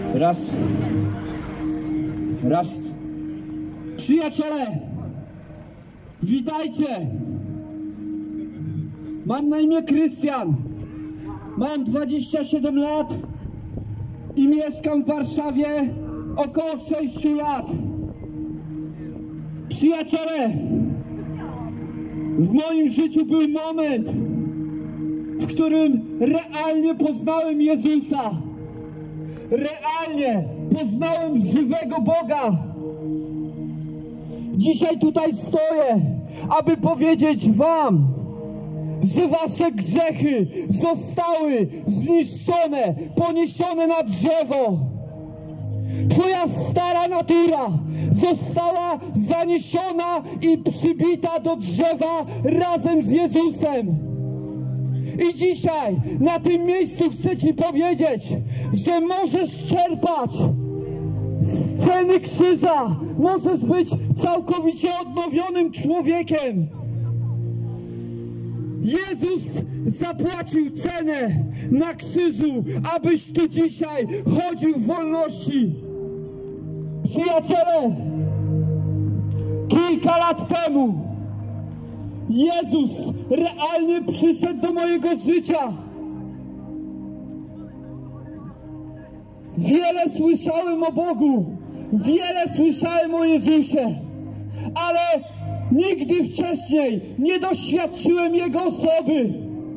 Raz. Raz. Przyjaciele, witajcie. Mam na imię Krystian. Mam 27 lat i mieszkam w Warszawie około 6 lat. Przyjaciele, w moim życiu był moment, w którym realnie poznałem Jezusa. Realnie poznałem żywego Boga. Dzisiaj tutaj stoję, aby powiedzieć wam, że wasze grzechy zostały zniszczone, poniesione na drzewo. Twoja stara natura została zaniesiona i przybita do drzewa razem z Jezusem. I dzisiaj na tym miejscu chcę ci powiedzieć, że możesz czerpać z ceny krzyża. Możesz być całkowicie odnowionym człowiekiem. Jezus zapłacił cenę na krzyżu, abyś tu dzisiaj chodził w wolności. Przyjaciele, kilka lat temu Jezus realnie przyszedł do mojego życia. Wiele słyszałem o Bogu, wiele słyszałem o Jezusie, ale nigdy wcześniej nie doświadczyłem Jego osoby.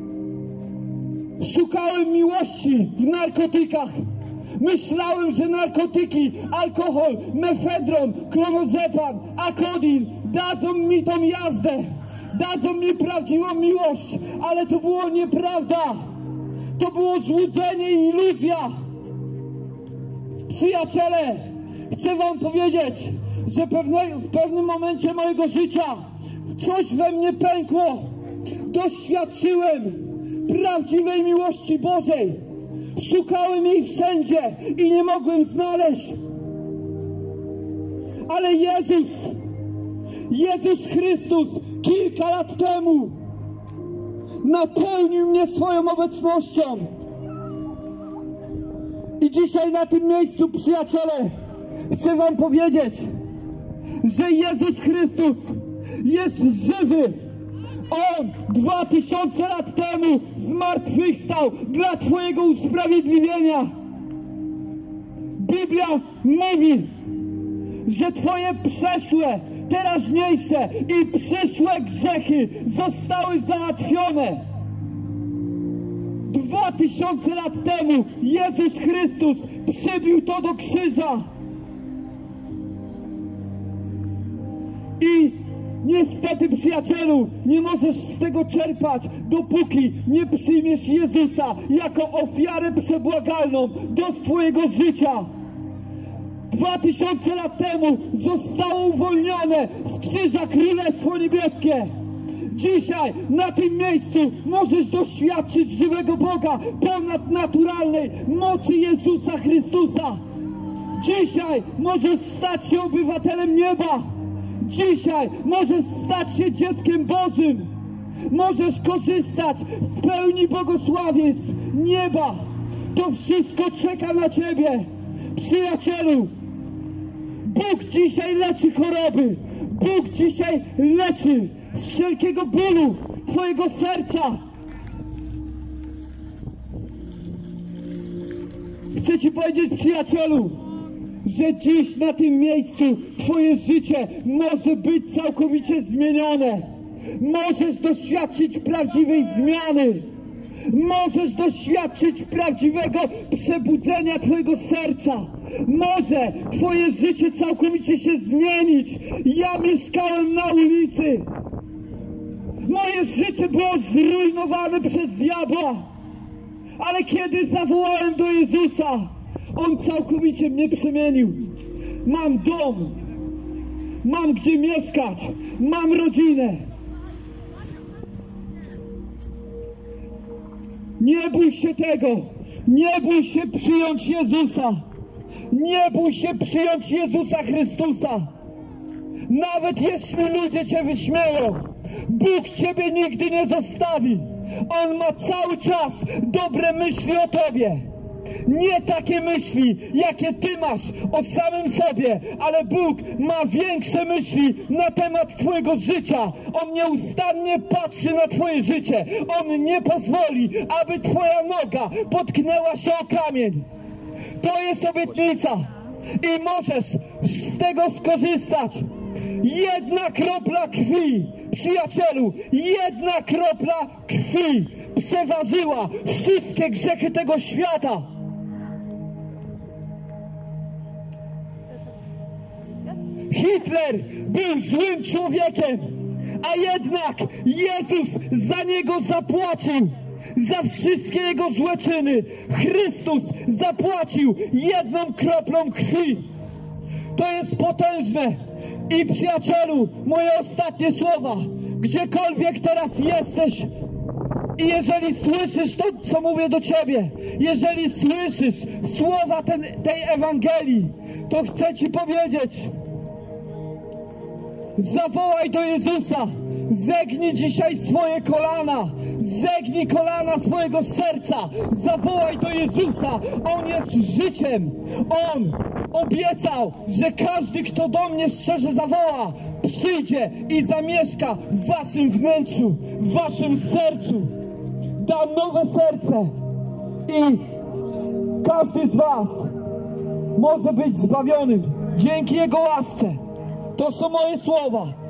Szukałem miłości w narkotykach. Myślałem, że narkotyki, alkohol, mefedron, klonazepam, akodin dadzą mi tą jazdę, dadzą mi prawdziwą miłość, ale to było nieprawda. To było złudzenie i iluzja. Przyjaciele, chcę wam powiedzieć, że w pewnym momencie mojego życia coś we mnie pękło. Doświadczyłem prawdziwej miłości Bożej. Szukałem jej wszędzie i nie mogłem znaleźć. Ale Jezus Chrystus kilka lat temu napełnił mnie swoją obecnością. I dzisiaj na tym miejscu, przyjaciele, chcę wam powiedzieć, że Jezus Chrystus jest żywy. On 2000 lat temu zmartwychwstał dla twojego usprawiedliwienia. Biblia mówi, że twoje przeszłe, teraźniejsze i przyszłe grzechy zostały załatwione. 2000 lat temu Jezus Chrystus przybił to do krzyża. I niestety, przyjacielu, nie możesz z tego czerpać, dopóki nie przyjmiesz Jezusa jako ofiarę przebłagalną do swojego życia. 2000 lat temu zostało uwolnione z krzyża Królestwo Niebieskie. Dzisiaj na tym miejscu możesz doświadczyć żywego Boga, ponadnaturalnej mocy Jezusa Chrystusa. Dzisiaj możesz stać się obywatelem nieba. Dzisiaj możesz stać się dzieckiem Bożym. Możesz korzystać z pełni błogosławieństw nieba. To wszystko czeka na ciebie. Przyjacielu, Bóg dzisiaj leczy choroby. Bóg dzisiaj leczy z wszelkiego bólu twojego serca. Chcę ci powiedzieć, przyjacielu, że dziś na tym miejscu twoje życie może być całkowicie zmienione. Możesz doświadczyć prawdziwej zmiany. Możesz doświadczyć prawdziwego przebudzenia twojego serca. Może twoje życie całkowicie się zmienić. Ja mieszkałem na ulicy. Moje życie było zrujnowane przez diabła. Ale kiedy zawołałem do Jezusa, On całkowicie mnie przemienił. Mam dom, mam gdzie mieszkać, mam rodzinę. Nie bój się tego, nie bój się przyjąć Jezusa. Nie bój się przyjąć Jezusa Chrystusa. Nawet jeśli ludzie cię wyśmieją, Bóg ciebie nigdy nie zostawi. On ma cały czas dobre myśli o tobie. Nie takie myśli, jakie ty masz o samym sobie, ale Bóg ma większe myśli na temat twojego życia. On nieustannie patrzy na twoje życie. On nie pozwoli, aby twoja noga potknęła się o kamień. To jest obietnica i możesz z tego skorzystać. Jedna kropla krwi, przyjacielu, jedna kropla krwi przeważyła wszystkie grzechy tego świata. Hitler był złym człowiekiem, a jednak Jezus za niego zapłacił. Za wszystkie jego złe czyny Chrystus zapłacił jedną kroplą krwi. To jest potężne. I przyjacielu, moje ostatnie słowa. Gdziekolwiek teraz jesteś i jeżeli słyszysz to, co mówię do ciebie, jeżeli słyszysz słowa tej Ewangelii, to chcę ci powiedzieć: zawołaj do Jezusa. Zegnij dzisiaj swoje kolana. Zegnij kolana swojego serca. Zawołaj do Jezusa. On jest życiem. On obiecał, że każdy, kto do mnie szczerze zawoła, przyjdzie i zamieszka w waszym wnętrzu, w waszym sercu. Da nowe serce. I każdy z was może być zbawionym dzięki Jego łasce. To są moje słowa.